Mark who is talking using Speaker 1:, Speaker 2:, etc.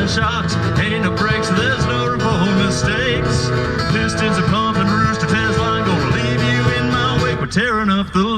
Speaker 1: the shocks, ain't no brakes, there's no room for mistakes. Pistons are pumping, rooster test line, gonna leave you in my wake. We're tearing up the